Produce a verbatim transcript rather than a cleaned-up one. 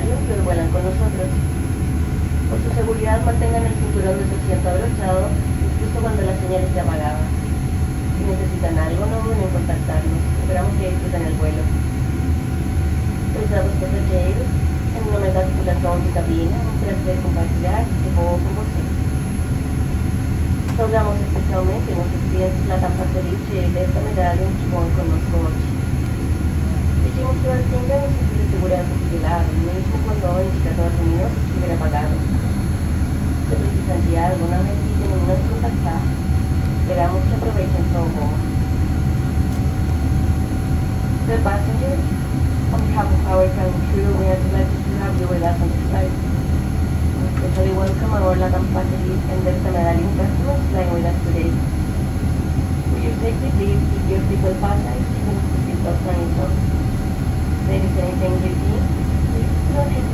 itinerario y hoy vuelan con nosotros. Por su seguridad mantengan el cinturón de su asiento abrochado, incluso cuando la señal esté apagada. Si necesitan algo, no duden en contactarnos. Esperamos que disfruten el vuelo. Prezados pasajeros, em nome da tripulação de cabina, um prazer compartilhar esse voo com vocês. Saudamos especialmente nossos clientes LATAM desta medalha que voam conosco hoje. Pedimos que mantenham o cinto de segurança vigilado, mesmo quando o indicador luminoso estiver apagado. Se precisam de algo, não hesitem em nos contactar. Esperamos que aproveitem seu voo. Dear passengers, on behalf of our cabin crew, we are delighted to have you with us on this flight. We especially welcome our LATAM passengers and their medallion customers flying with us today. We use safety please keep your seatbelt fastened, even if the seatbelts are installed. If there is anything you need, please do not hesitate